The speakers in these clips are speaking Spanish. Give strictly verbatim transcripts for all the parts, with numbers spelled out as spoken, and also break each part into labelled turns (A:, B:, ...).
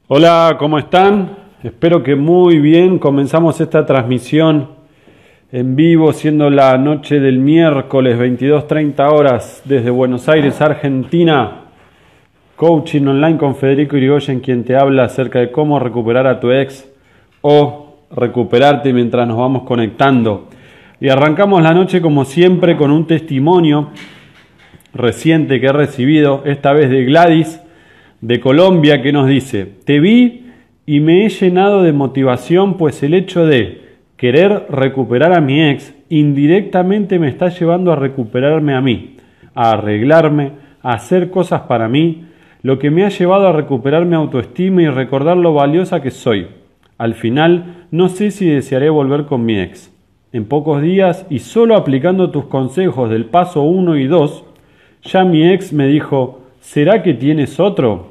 A: Hola, ¿cómo están? Espero que muy bien. Comenzamos esta transmisión en vivo, siendo la noche del miércoles, veintidós treinta horas, desde Buenos Aires, Argentina. Coaching online con Federico Irigoyen, quien te habla acerca de cómo recuperar a tu ex o recuperarte mientras nos vamos conectando. Y arrancamos la noche como siempre con un testimonio reciente que he recibido, esta vez de Gladys de Colombia, que nos dice: te vi y me he llenado de motivación, pues el hecho de querer recuperar a mi ex indirectamente me está llevando a recuperarme a mí, a arreglarme, a hacer cosas para mí, lo que me ha llevado a recuperar mi autoestima y recordar lo valiosa que soy. Al final, no sé si desearé volver con mi ex. En pocos días, y solo aplicando tus consejos del paso uno y dos, ya mi ex me dijo: ¿será que tienes otro?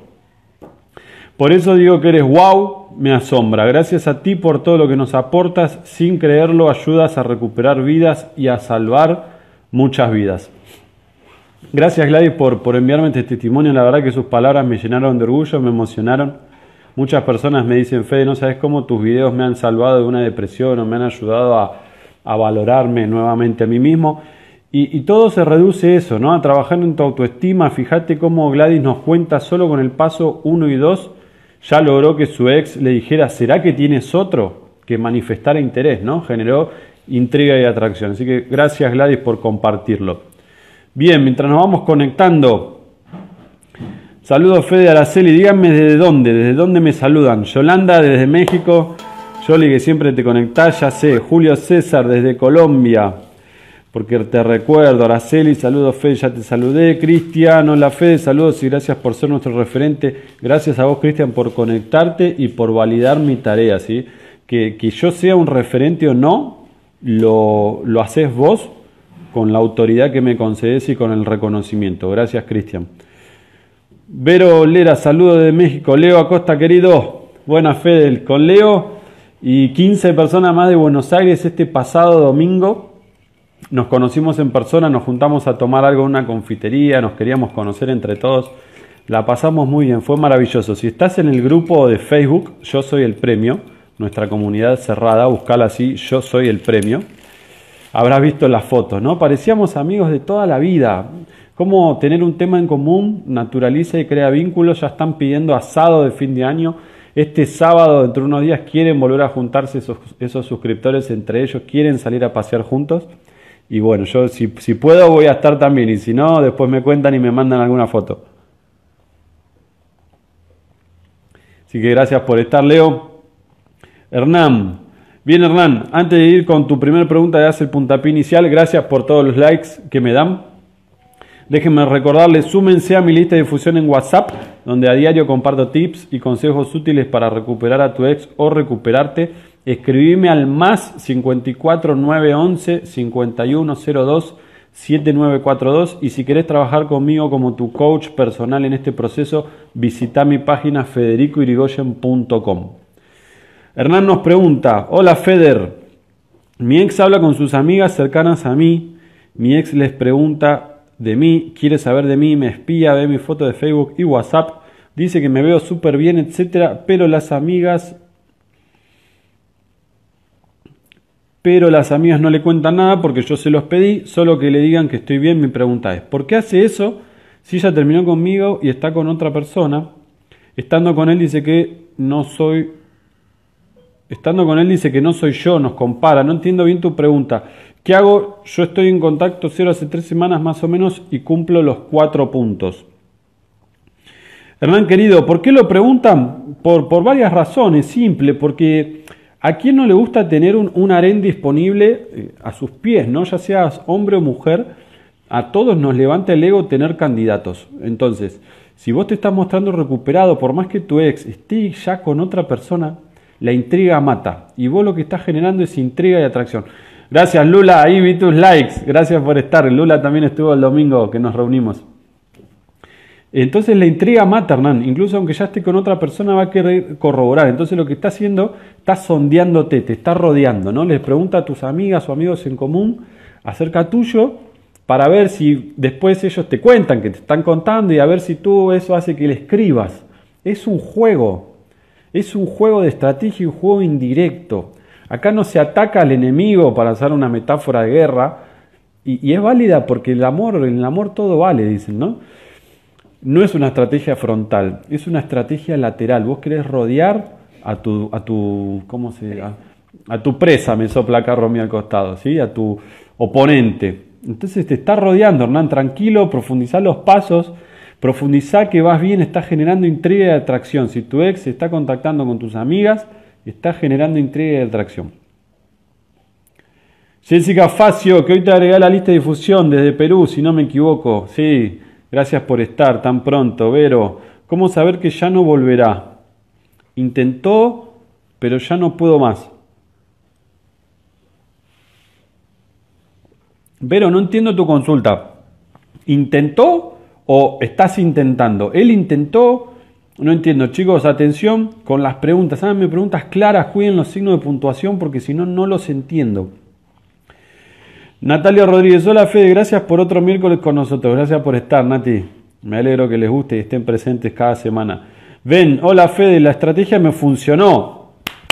A: Por eso digo que eres wow, me asombra. Gracias a ti por todo lo que nos aportas. Sin creerlo, ayudas a recuperar vidas y a salvar muchas vidas. Gracias, Gladys, por, por enviarme este testimonio. La verdad que sus palabras me llenaron de orgullo, me emocionaron. Muchas personas me dicen: Fede, no sabes cómo tus videos me han salvado de una depresión o me han ayudado a, a valorarme nuevamente a mí mismo. Y, y todo se reduce a eso, ¿no? A trabajar en tu autoestima. Fíjate cómo Gladys nos cuenta solo con el paso uno y dos, ya logró que su ex le dijera: ¿será que tienes otro? Que manifestara interés, ¿no? Generó intriga y atracción. Así que gracias, Gladys, por compartirlo. Bien, mientras nos vamos conectando, saludos, Fede, Araceli. Díganme desde dónde, desde dónde me saludan. Yolanda desde México, Yoli, que siempre te conectás, ya sé. Julio César desde Colombia, porque te recuerdo. Araceli, saludos, Fede, ya te saludé. Cristian, hola, Fede, saludos y gracias por ser nuestro referente. Gracias a vos, Cristian, por conectarte y por validar mi tarea, ¿sí? Que, que yo sea un referente o no, lo, lo haces vos con la autoridad que me concedes y con el reconocimiento. Gracias, Cristian. Vero Lera, saludos de México. Leo Acosta, querido. Buenas, Fede, con Leo y quince personas más de Buenos Aires este pasado domingo. Nos conocimos en persona, nos juntamos a tomar algo en una confitería, nos queríamos conocer entre todos, la pasamos muy bien, fue maravilloso. Si estás en el grupo de Facebook, Yo Soy el Premio, nuestra comunidad cerrada, buscala así, Yo Soy el Premio, habrás visto las fotos, ¿no? Parecíamos amigos de toda la vida. Cómo tener un tema en común naturaliza y crea vínculos. Ya están pidiendo asado de fin de año. Este sábado, dentro de unos días, quieren volver a juntarse esos, esos suscriptores entre ellos, quieren salir a pasear juntos. Y bueno, yo si, si puedo voy a estar también, y si no, después me cuentan y me mandan alguna foto. Así que gracias por estar, Leo. Hernán, bien, Hernán, antes de ir con tu primera pregunta, de hacer el puntapié inicial, gracias por todos los likes que me dan. Déjenme recordarles, súmense a mi lista de difusión en WhatsApp, donde a diario comparto tips y consejos útiles para recuperar a tu ex o recuperarte. Escribime al más cincuenta y cuatro nueve once cincuenta y uno cero dos setenta y nueve cuarenta y dos, y si querés trabajar conmigo como tu coach personal en este proceso, visita mi página federico irigoyen punto com. Hernán nos pregunta: hola, Feder, mi ex habla con sus amigas cercanas a mí, mi ex les pregunta de mí, quiere saber de mí, me espía, ve mi foto de Facebook y WhatsApp, dice que me veo súper bien, etcétera, pero las amigas... Pero las amigas no le cuentan nada porque yo se los pedí, solo que le digan que estoy bien. Mi pregunta es: ¿por qué hace eso si ella terminó conmigo y está con otra persona? Estando con él dice que no soy... Estando con él dice que no soy yo, nos compara. No entiendo bien tu pregunta. ¿Qué hago? Yo estoy en contacto cero hace tres semanas más o menos y cumplo los cuatro puntos. Hernán, querido, ¿por qué lo preguntan? Por, por varias razones. Simple, porque... ¿a quién no le gusta tener un, un harén disponible eh, a sus pies, ¿no? Ya seas hombre o mujer, a todos nos levanta el ego tener candidatos. Entonces, si vos te estás mostrando recuperado, por más que tu ex esté ya con otra persona, la intriga mata. Y vos lo que estás generando es intriga y atracción. Gracias, Lula, ahí vi tus likes. Gracias por estar. Lula también estuvo el domingo que nos reunimos. Entonces la intriga mata, Hernán. Incluso aunque ya esté con otra persona, va a querer corroborar. Entonces lo que está haciendo, está sondeándote, te está rodeando, ¿no? Les pregunta a tus amigas o amigos en común acerca tuyo para ver si después ellos te cuentan que te están contando y a ver si tú eso hace que le escribas. Es un juego. Es un juego de estrategia y un juego indirecto. Acá no se ataca al enemigo, para usar una metáfora de guerra, y, y es válida porque el amor, en el amor todo vale, dicen, ¿no? No es una estrategia frontal, es una estrategia lateral. Vos querés rodear a tu, a tu, ¿cómo se a, a tu presa, me sopla acá Romy al costado, ¿sí? A tu oponente. Entonces te está rodeando, Hernán, tranquilo, profundizá los pasos, profundizá que vas bien, estás generando intriga y atracción. Si tu ex se está contactando con tus amigas, está generando intriga y atracción. Jessica Facio, que hoy te agregué a la lista de difusión desde Perú, si no me equivoco. Sí, gracias por estar tan pronto. Vero, ¿cómo saber que ya no volverá? Intentó, pero ya no puedo más. Vero, no entiendo tu consulta. ¿Intentó o estás intentando? Él intentó. No entiendo, chicos, atención con las preguntas. Háganme preguntas claras, cuiden los signos de puntuación porque si no, no los entiendo. Natalia Rodríguez, hola Fede, gracias por otro miércoles con nosotros. Gracias por estar, Nati. Me alegro que les guste y estén presentes cada semana. Ven, hola Fede, la estrategia me funcionó.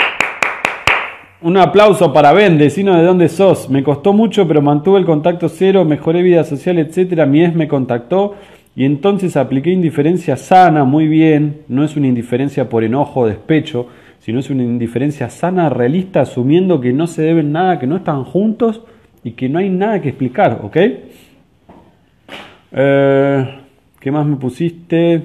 A: Un aplauso para Ben, decinos de dónde sos. Me costó mucho, pero mantuve el contacto cero, mejoré vida social, etcétera. Mi ex me contactó. Y entonces apliqué indiferencia sana, muy bien, no es una indiferencia por enojo o despecho, sino es una indiferencia sana, realista, asumiendo que no se deben nada, que no están juntos y que no hay nada que explicar, ¿ok? Eh, ¿Qué más me pusiste?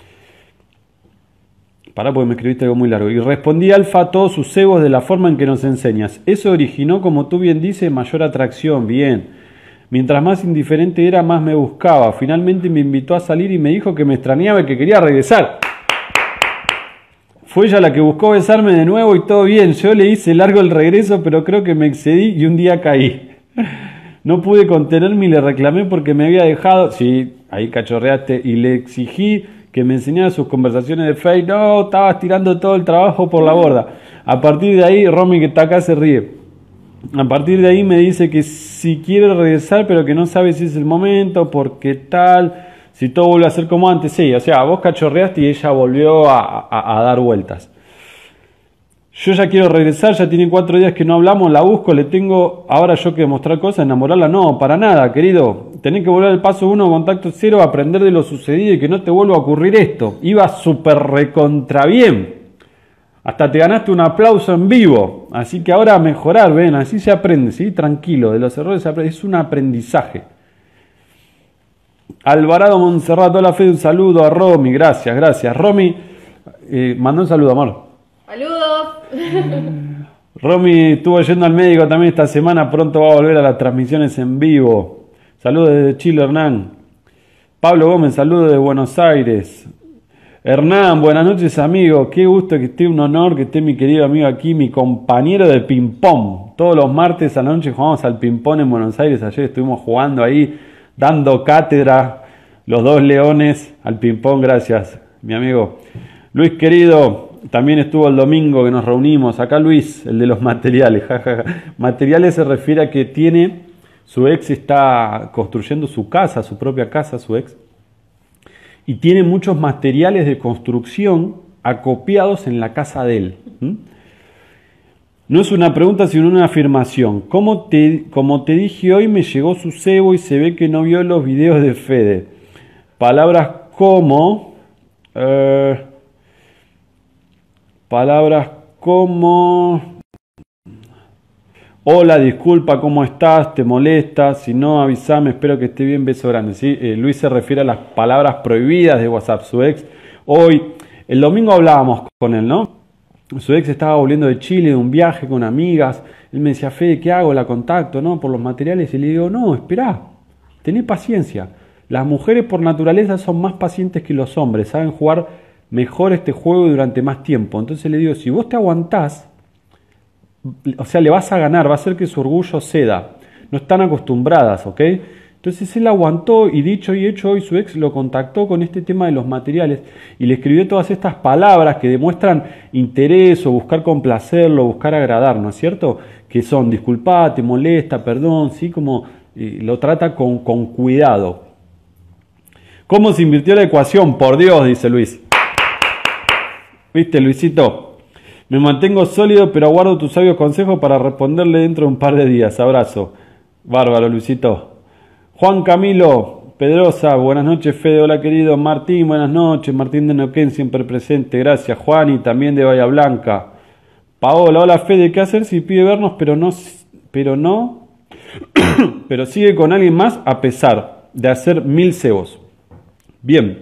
A: Pará porque me escribiste algo muy largo. Y respondí alfa a todos sus cebos de la forma en que nos enseñas. Eso originó, como tú bien dices, mayor atracción, bien. Mientras más indiferente era, más me buscaba. Finalmente me invitó a salir y me dijo que me extrañaba y que quería regresar. Fue ella la que buscó besarme de nuevo y todo bien. Yo le hice largo el regreso, pero creo que me excedí y un día caí. No pude contenerme y le reclamé porque me había dejado. Sí, ahí cachorreaste. Y le exigí que me enseñara sus conversaciones de Facebook. No, estabas tirando todo el trabajo por la borda. A partir de ahí, Romy, que está acá, se ríe. A partir de ahí me dice que si quiere regresar, pero que no sabe si es el momento, porque tal, si todo vuelve a ser como antes. Sí, o sea, vos cachorreaste y ella volvió a, a, a dar vueltas. Yo ya quiero regresar, ya tiene cuatro días que no hablamos, la busco, le tengo ahora yo que demostrar cosas, enamorarla. No, para nada, querido. Tenés que volver al paso uno, contacto cero, aprender de lo sucedido y que no te vuelva a ocurrir esto. Iba súper recontra bien. Hasta te ganaste un aplauso en vivo. Así que ahora a mejorar, ven, así se aprende, ¿sí? Tranquilo, de los errores se aprende, es un aprendizaje. Alvarado Montserrat, hola Fede, un saludo a Romy, gracias, gracias. Romy, eh, mandó un saludo, amor.
B: ¡Saludos!
A: Romy estuvo yendo al médico también esta semana, pronto va a volver a las transmisiones en vivo. Saludos desde Chile, Hernán. Pablo Gómez, saludos de Buenos Aires. Hernán, buenas noches amigo, qué gusto que esté, un honor que esté mi querido amigo aquí, mi compañero de ping-pong. Todos los martes a la noche jugamos al ping-pong en Buenos Aires, ayer estuvimos jugando ahí, dando cátedra, los dos leones al ping-pong, gracias mi amigo. Luis querido, también estuvo el domingo que nos reunimos, acá Luis, el de los materiales, jajaja. Materiales se refiere a que tiene, su ex está construyendo su casa, su propia casa, su ex. Y tiene muchos materiales de construcción acopiados en la casa de él. ¿Mm? No es una pregunta, sino una afirmación. Como te, como te dije hoy, me llegó su cebo y se ve que no vio los videos de Fede. Palabras como... Eh, palabras como... Hola, disculpa, ¿cómo estás? ¿Te molesta? Si no, avísame, espero que esté bien, beso grande. ¿Sí? Eh, Luis se refiere a las palabras prohibidas de WhatsApp. Su ex, hoy, el domingo hablábamos con él, ¿no? Su ex estaba volviendo de Chile, de un viaje con amigas. Él me decía, Fede, ¿qué hago? La contacto, ¿no? Por los materiales. Y le digo, no, esperá, tené paciencia. Las mujeres por naturaleza son más pacientes que los hombres, saben jugar mejor este juego durante más tiempo. Entonces le digo, si vos te aguantás, o sea, le vas a ganar, va a hacer que su orgullo ceda. No están acostumbradas, ¿ok? Entonces él aguantó y dicho y hecho hoy su ex lo contactó con este tema de los materiales y le escribió todas estas palabras que demuestran interés o buscar complacerlo, buscar agradar, ¿no es cierto? Que son disculpa, te molesta, perdón, ¿sí? Como eh, lo trata con, con cuidado. ¿Cómo se invirtió la ecuación? Por Dios, dice Luis. ¿Viste, Luisito? Me mantengo sólido, pero aguardo tus sabios consejos para responderle dentro de un par de días. Abrazo. Bárbaro, Luisito. Juan Camilo Pedrosa, buenas noches, Fede. Hola, querido. Martín, buenas noches. Martín de Neuquén, siempre presente. Gracias, Juan, y también de Bahía Blanca. Paola, hola, Fede. ¿Qué hacer si pide vernos, pero no, pero no, pero sigue con alguien más a pesar de hacer mil cebos? Bien.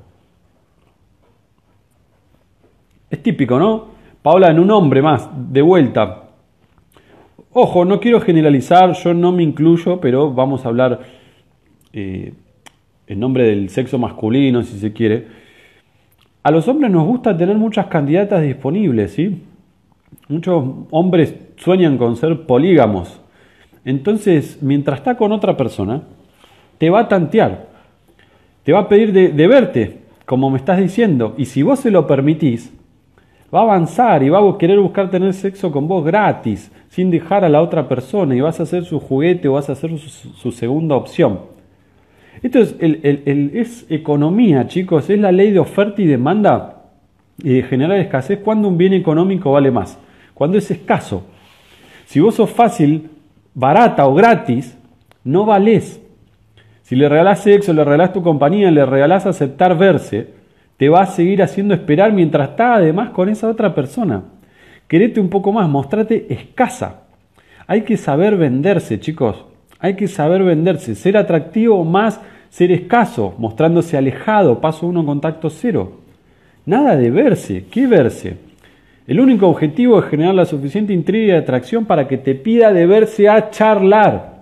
A: Es típico, ¿no? Paola, en un hombre más, de vuelta. Ojo, no quiero generalizar, yo no me incluyo, pero vamos a hablar eh, en nombre del sexo masculino, si se quiere. A los hombres nos gusta tener muchas candidatas disponibles, ¿sí? Muchos hombres sueñan con ser polígamos. Entonces, mientras está con otra persona, te va a tantear, te va a pedir de, de verte, como me estás diciendo, y si vos se lo permitís, va a avanzar y va a querer buscar tener sexo con vos gratis, sin dejar a la otra persona, y vas a ser su juguete o vas a ser su, su segunda opción. Esto es, el, el, el, es economía, chicos, es la ley de oferta y demanda y de generar escasez. Cuando un bien económico vale más, cuando es escaso. Si vos sos fácil, barata o gratis, no valés. Si le regalás sexo, le regalás tu compañía, le regalás aceptar verse, te va a seguir haciendo esperar mientras está además con esa otra persona. Querete un poco más, mostrate escasa. Hay que saber venderse, chicos. Hay que saber venderse. Ser atractivo más ser escaso, mostrándose alejado, paso uno, contacto cero. Nada de verse. ¿Qué verse? El único objetivo es generar la suficiente intriga y atracción para que te pida de verse a charlar.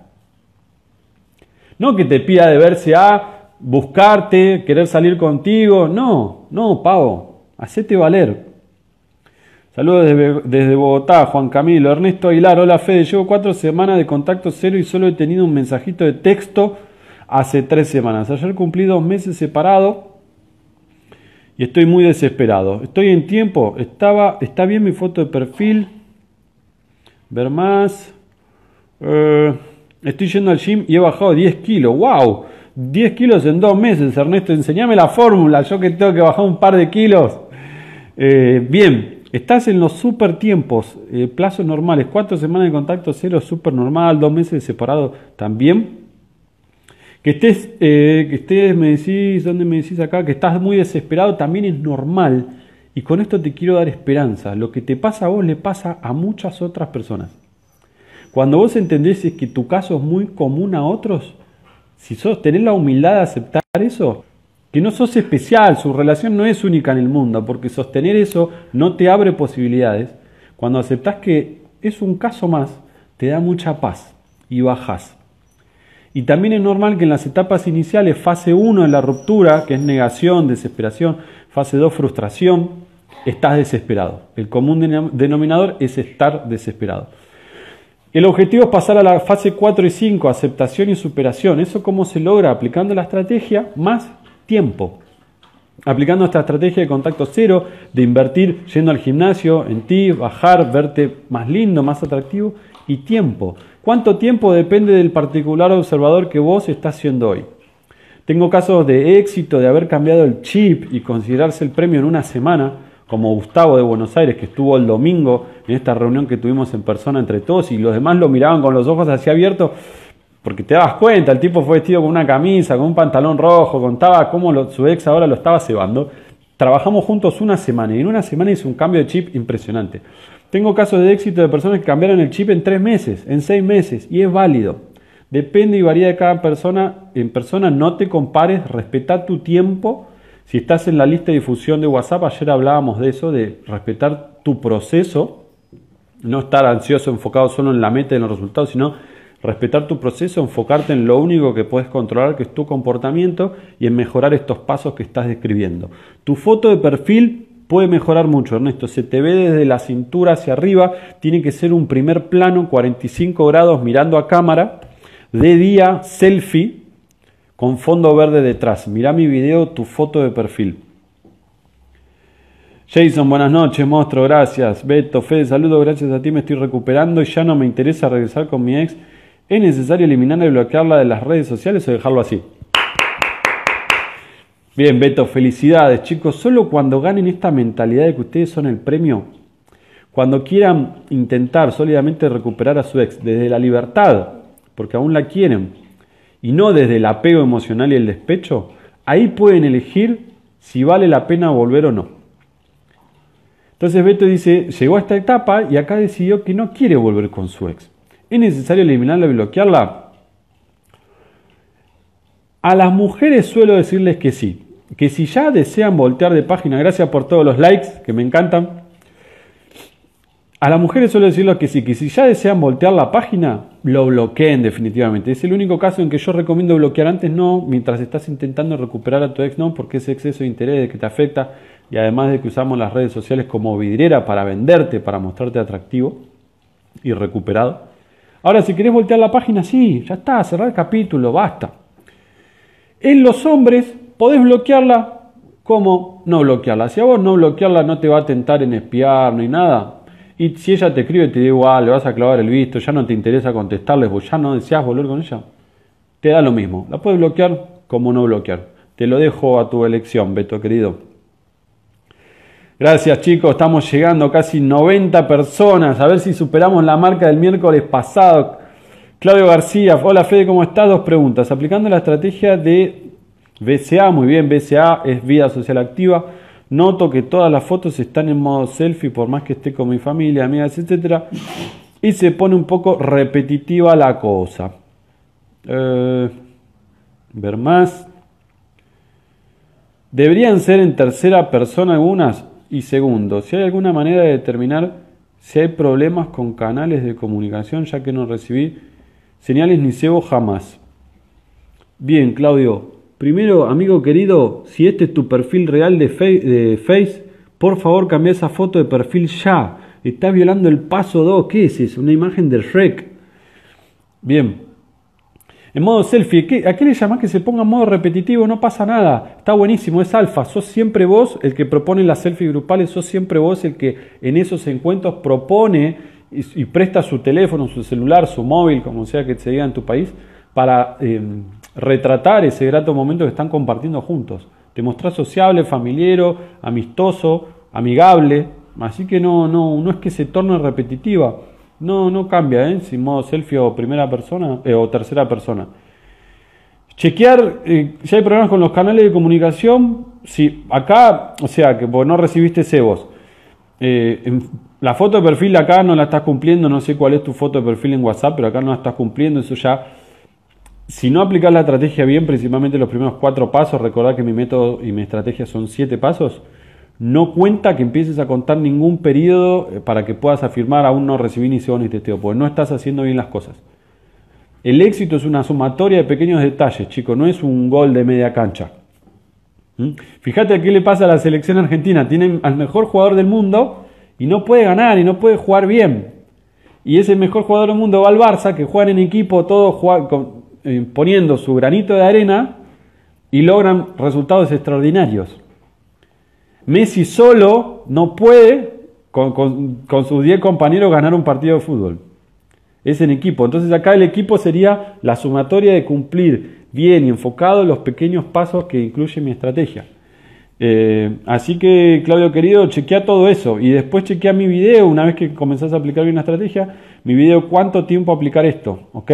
A: No que te pida de verse a buscarte, querer salir contigo. No, no, pavo, hacete valer. Saludos desde, desde Bogotá, Juan Camilo. Ernesto Aguilar, hola Fede, llevo cuatro semanas de contacto cero y solo he tenido un mensajito de texto hace tres semanas. Ayer cumplí dos meses separado y estoy muy desesperado. Estoy en tiempo, estaba, está bien mi foto de perfil. Ver más. Eh, estoy yendo al gym y he bajado diez kilos. ¡Wow! diez kilos en dos meses, Ernesto. Enseñame la fórmula, yo que tengo que bajar un par de kilos. Eh, bien, estás en los super tiempos, eh, plazos normales. Cuatro semanas de contacto cero, super normal. Dos meses de separado también. Que estés, eh, que estés, me decís, ¿dónde me decís acá? Que estás muy desesperado también es normal. Y con esto te quiero dar esperanza. Lo que te pasa a vos le pasa a muchas otras personas. Cuando vos entendés que tu caso es muy común a otros, si sos, tenés la humildad de aceptar eso, que no sos especial, su relación no es única en el mundo, porque sostener eso no te abre posibilidades. Cuando aceptás que es un caso más, te da mucha paz y bajás. Y también es normal que en las etapas iniciales, fase uno en la ruptura, que es negación, desesperación, fase dos, frustración, estás desesperado. El común denominador es estar desesperado. El objetivo es pasar a la fase cuatro y cinco, aceptación y superación. ¿Eso cómo se logra? Aplicando la estrategia más tiempo. Aplicando esta estrategia de contacto cero, de invertir yendo al gimnasio, en ti, bajar, verte más lindo, más atractivo, y tiempo. ¿Cuánto tiempo? Depende del particular observador que vos estás siendo hoy. Tengo casos de éxito, de haber cambiado el chip y considerarse el premio en una semana, como Gustavo de Buenos Aires, que estuvo el domingo en esta reunión que tuvimos en persona entre todos, y los demás lo miraban con los ojos así abiertos, porque te dabas cuenta, el tipo fue vestido con una camisa, con un pantalón rojo, contaba cómo lo, su ex ahora lo estaba cebando. Trabajamos juntos una semana, y en una semana hizo un cambio de chip impresionante. Tengo casos de éxito de personas que cambiaron el chip en tres meses, en seis meses, y es válido. Depende y varía de cada persona. En persona no te compares, respeta tu tiempo. Si estás en la lista de difusión de WhatsApp, ayer hablábamos de eso, de respetar tu proceso, no estar ansioso, enfocado solo en la meta y en los resultados, sino respetar tu proceso, enfocarte en lo único que puedes controlar, que es tu comportamiento, y en mejorar estos pasos que estás describiendo. Tu foto de perfil puede mejorar mucho, Ernesto. Se te ve desde la cintura hacia arriba, tiene que ser un primer plano, cuarenta y cinco grados, mirando a cámara, de día, selfie, con fondo verde detrás. Mirá mi video, tu foto de perfil. Jason, buenas noches, monstruo, gracias. Beto, Fede, saludos, gracias a ti me estoy recuperando y ya no me interesa regresar con mi ex. ¿Es necesario eliminarla y bloquearla de las redes sociales o dejarlo así? Bien, Beto, felicidades, chicos. Solo cuando ganen esta mentalidad de que ustedes son el premio, Cuando quieran intentar sólidamente recuperar a su ex desde la libertad, porque aún la quieren, y no desde el apego emocional y el despecho, ahí pueden elegir si vale la pena volver o no. Entonces Beto dice, llegó a esta etapa y acá decidió que no quiere volver con su ex. ¿Es necesario eliminarla y bloquearla? A las mujeres suelo decirles que sí, que si ya desean voltear de página, gracias por todos los likes, que me encantan. A las mujeres suelo decirles que sí, que si ya desean voltear la página, lo bloqueen definitivamente. Es el único caso en que yo recomiendo bloquear antes, no, mientras estás intentando recuperar a tu ex, no, porque ese exceso de interés de que te afecta, y además de que usamos las redes sociales como vidriera para venderte, para mostrarte atractivo y recuperado. Ahora, si querés voltear la página, sí, ya está, cerrar el capítulo, basta. En los hombres podés bloquearla como no bloquearla. Si a vos no bloquearla no te va a tentar en espiar ni nada. Y si ella te escribe y te digo, ah, le vas a clavar el visto, ya no te interesa contestarles, vos ya no deseas volver con ella, te da lo mismo. La puedes bloquear como no bloquear. Te lo dejo a tu elección, Beto querido. Gracias chicos, estamos llegando a casi noventa personas. A ver si superamos la marca del miércoles pasado. Claudio García, hola Fede, ¿cómo estás? Dos preguntas. Aplicando la estrategia de B C A, muy bien, B C A es vida social activa. Noto que todas las fotos están en modo selfie, por más que esté con mi familia, amigas, etcétera. Y se pone un poco repetitiva la cosa. Eh, ver más. Deberían ser en tercera persona algunas. Y segundo, si hay alguna manera de determinar si hay problemas con canales de comunicación, ya que no recibí señales ni cebo jamás. Bien, Claudio. Primero, amigo querido, si este es tu perfil real de Face, de Face, por favor cambia esa foto de perfil ya. Estás violando el paso dos. ¿Qué es eso? Una imagen de Shrek. Bien. En modo selfie, ¿qué, ¿a qué le llamás que se ponga en modo repetitivo? No pasa nada. Está buenísimo, es alfa. Sos siempre vos el que propone las selfies grupales, sos siempre vos el que en esos encuentros propone y, y presta su teléfono, su celular, su móvil, como sea que se diga en tu país, para eh, retratar ese grato momento que están compartiendo juntos. Te mostrás sociable, familiero, amistoso, amigable. Así que no, no, no es que se torne repetitiva. No, no cambia, ¿eh? Si modo selfie o primera persona eh, o tercera persona. Chequear eh, si hay problemas con los canales de comunicación. Si acá, o sea, que vos no recibiste cebos. Eh, en, la foto de perfil acá no la estás cumpliendo. No sé cuál es tu foto de perfil en WhatsApp, pero acá no la estás cumpliendo. Eso ya, si no aplicás la estrategia bien, principalmente los primeros cuatro pasos, recordad que mi método y mi estrategia son siete pasos. No cuenta que empieces a contar ningún periodo para que puedas afirmar aún no recibí ni cebo ni testeo, porque no estás haciendo bien las cosas. El éxito es una sumatoria de pequeños detalles, chicos, no es un gol de media cancha. ¿Mm? Fíjate qué le pasa a la selección argentina. Tienen al mejor jugador del mundo y no puede ganar y no puede jugar bien. Y ese mejor jugador del mundo va al Barça, que juegan en equipo, todos juegan, con, eh, poniendo su granito de arena y logran resultados extraordinarios. Messi solo no puede, con, con, con sus diez compañeros, ganar un partido de fútbol. Es en equipo. Entonces acá el equipo sería la sumatoria de cumplir bien y enfocado los pequeños pasos que incluye mi estrategia. Eh, así que, Claudio querido, chequea todo eso. Y después chequea mi video, una vez que comenzás a aplicar bien la estrategia, mi video, cuánto tiempo aplicar esto. ¿Ok?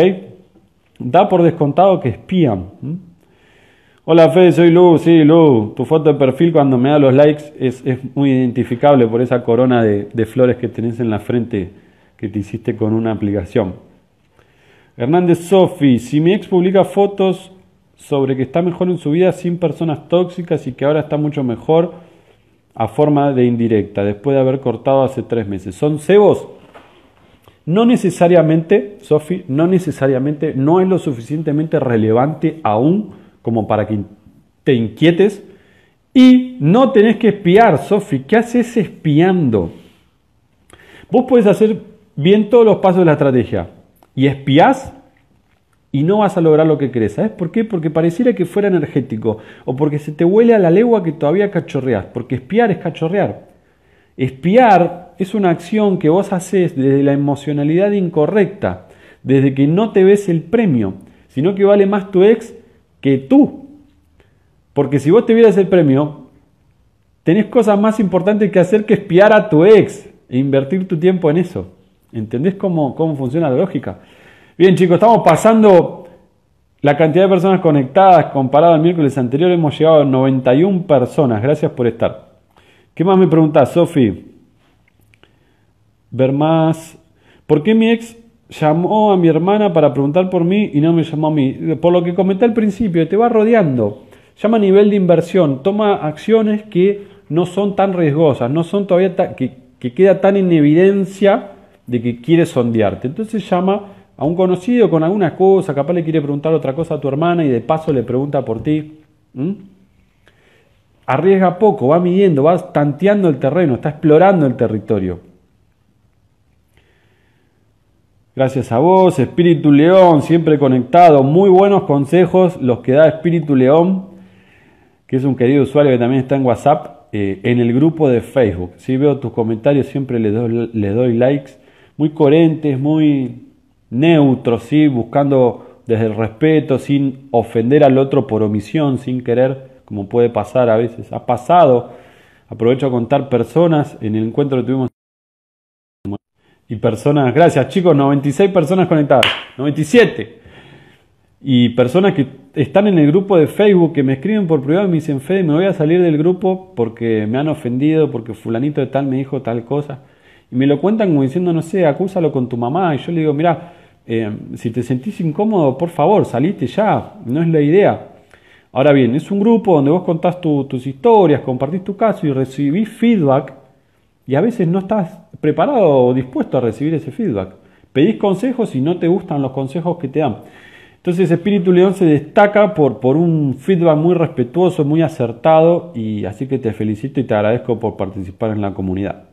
A: Da por descontado que espían. ¿Mm? Hola Fede, soy Lu, sí Lu, tu foto de perfil cuando me da los likes es, es muy identificable por esa corona de, de flores que tenés en la frente que te hiciste con una aplicación. Hernández Sofi, si mi ex publica fotos sobre que está mejor en su vida sin personas tóxicas y que ahora está mucho mejor a forma de indirecta, después de haber cortado hace tres meses, ¿son cebos? No necesariamente, Sofi, no necesariamente, no es lo suficientemente relevante aún como para que te inquietes. Y no tenés que espiar, Sofi. ¿Qué haces espiando? Vos podés hacer bien todos los pasos de la estrategia y espiás y no vas a lograr lo que querés. ¿Sabes por qué? Porque pareciera que fuera energético o porque se te huele a la legua que todavía cachorreás. Porque espiar es cachorrear. Espiar es una acción que vos haces desde la emocionalidad incorrecta, desde que no te ves el premio, sino que vale más tu ex que tú. Porque si vos te vieras el premio, tenés cosas más importantes que hacer que espiar a tu ex. e invertir tu tiempo en eso. ¿Entendés cómo, cómo funciona la lógica? Bien, chicos, estamos pasando la cantidad de personas conectadas comparado al miércoles anterior. Hemos llegado a noventa y una personas. Gracias por estar. ¿Qué más me preguntás, Sofi? Ver más. ¿Por qué mi ex llamó a mi hermana para preguntar por mí y no me llamó a mí? Por lo que comenté al principio, te va rodeando. Llama a nivel de inversión. Toma acciones que no son tan riesgosas, no son todavía ta- que, que queda tan en evidencia de que quiere sondearte. Entonces llama a un conocido con alguna cosa, capaz le quiere preguntar otra cosa a tu hermana y de paso le pregunta por ti. ¿Mm? Arriesga poco, va midiendo, va tanteando el terreno, está explorando el territorio. Gracias a vos, Espíritu León, siempre conectado. Muy buenos consejos los que da Espíritu León, que es un querido usuario que también está en WhatsApp, eh, en el grupo de Facebook. Si veo tus comentarios, siempre les doy, les doy likes. Muy coherentes, muy neutros, ¿sí? Buscando desde el respeto, sin ofender al otro por omisión, sin querer, como puede pasar a veces. Ha pasado, aprovecho a contar personas en el encuentro que tuvimos. Y personas, gracias chicos, noventa y seis personas conectadas, noventa y siete. Y personas que están en el grupo de Facebook, que me escriben por privado y me dicen, Fede, me voy a salir del grupo porque me han ofendido, porque fulanito de tal me dijo tal cosa. Y me lo cuentan como diciendo, no sé, acúsalo con tu mamá. Y yo le digo, mirá, eh, si te sentís incómodo, por favor, salite ya, no es la idea. Ahora bien, es un grupo donde vos contás tu, tus historias, compartís tu caso y recibís feedback. Y a veces no estás preparado o dispuesto a recibir ese feedback. Pedís consejos y no te gustan los consejos que te dan. Entonces Espíritu León se destaca por, por un feedback muy respetuoso, muy acertado, y así que te felicito y te agradezco por participar en la comunidad.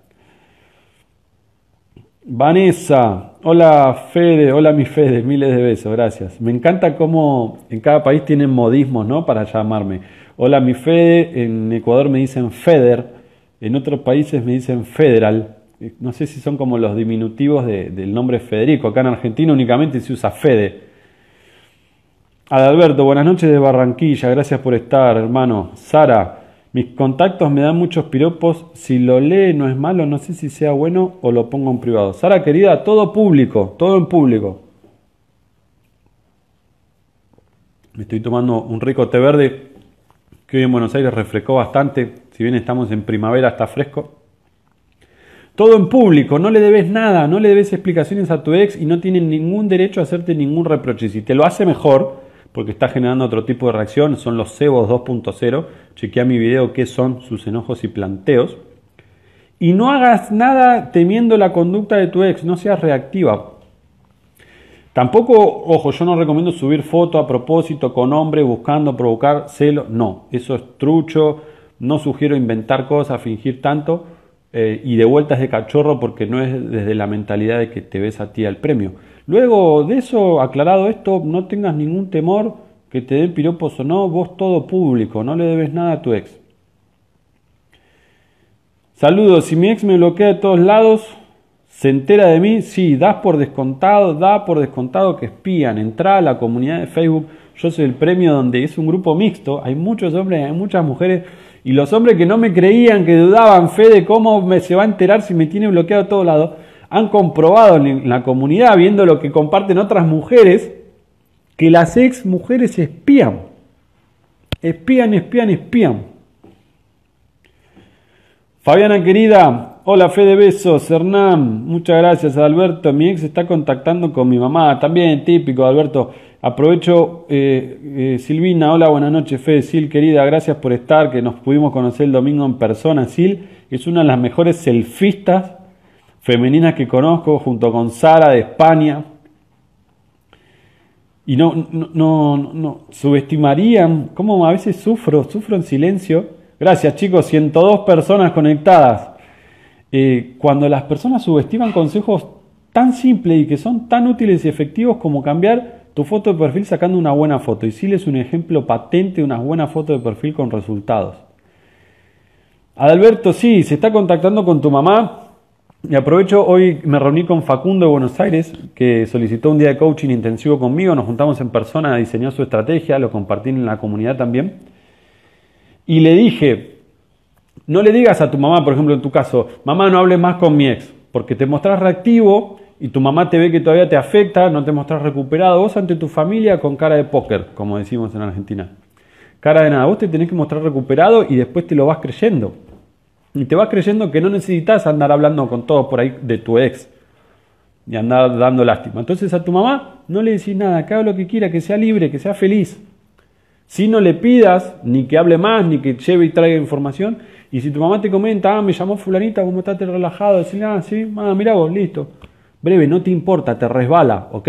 A: Vanessa, hola Fede, hola mi Fede, miles de besos, gracias. Me encanta cómo en cada país tienen modismos, ¿no? Para llamarme. Hola mi Fede, en Ecuador me dicen Feder, en otros países me dicen Federal. No sé si son como los diminutivos de, del nombre Federico. Acá en Argentina únicamente se usa Fede. Adalberto, buenas noches de Barranquilla, gracias por estar, hermano. Sara, mis contactos me dan muchos piropos, si lo lee no es malo, no sé si sea bueno o lo pongo en privado. Sara querida, todo público, todo en público. Me estoy tomando un rico té verde, que hoy en Buenos Aires refrescó bastante, si bien estamos en primavera está fresco. Todo en público, no le debes nada, no le debes explicaciones a tu ex y no tienen ningún derecho a hacerte ningún reproche. Si te lo hace mejor, porque está generando otro tipo de reacción, son los cebos dos punto cero, chequea mi video qué son sus enojos y planteos. Y no hagas nada temiendo la conducta de tu ex, no seas reactiva. Tampoco, ojo, yo no recomiendo subir foto a propósito con hombre buscando provocar celo, no, eso es trucho, no sugiero inventar cosas, fingir tanto, eh, y de vueltas de cachorro porque no es desde la mentalidad de que te ves a ti al premio. Luego de eso, aclarado esto, no tengas ningún temor que te den piropos o no, vos todo público, no le debes nada a tu ex. Saludos, si mi ex me bloquea de todos lados, ¿se entera de mí? Sí, das por descontado, da por descontado que espían. Entrá a la comunidad de Facebook, yo soy el premio donde es un grupo mixto, hay muchos hombres, hay muchas mujeres, y los hombres que no me creían, que dudaban, Fede, ¿cómo me, se va a enterar si me tiene bloqueado de todos lados? Han comprobado en la comunidad, viendo lo que comparten otras mujeres, que las ex mujeres espían. Espían, espían, espían. Fabiana querida, hola Fede, besos. Hernán, muchas gracias. Alberto, mi ex está contactando con mi mamá. También típico, Alberto. Aprovecho, eh, eh, Silvina, hola, buenas noches, Fede. Sil, querida, gracias por estar, que nos pudimos conocer el domingo en persona. Sil es una de las mejores selfistas femeninas que conozco, junto con Sara de España. Y no, no, no, no subestimarían cómo a veces sufro, sufro en silencio. Gracias chicos, ciento dos personas conectadas. Eh, cuando las personas subestiman consejos tan simples y que son tan útiles y efectivos como cambiar tu foto de perfil sacando una buena foto. Y sí es un ejemplo patente de una buena foto de perfil con resultados. Adalberto, sí, se está contactando con tu mamá. Y aprovecho, hoy me reuní con Facundo de Buenos Aires, que solicitó un día de coaching intensivo conmigo. Nos juntamos en persona a diseñar su estrategia, lo compartí en la comunidad también. Y le dije, No le digas a tu mamá, por ejemplo, en tu caso, mamá, no hables más con mi ex, porque te mostrás reactivo y tu mamá te ve que todavía te afecta, no te mostrás recuperado. Vos ante tu familia con cara de póker, como decimos en Argentina. Cara de nada, vos te tenés que mostrar recuperado y después te lo vas creyendo. Y te vas creyendo que no necesitas andar hablando con todos por ahí de tu ex y andar dando lástima. Entonces a tu mamá no le decís nada, que haga lo que quiera, que sea libre, que sea feliz. Si no le pidas ni que hable más, ni que lleve y traiga información. Y si tu mamá te comenta, ah, me llamó fulanita, ¿cómo estás relajado? Decirle, ah, sí, ah, mirá vos, listo. Breve, no te importa, te resbala, ¿ok?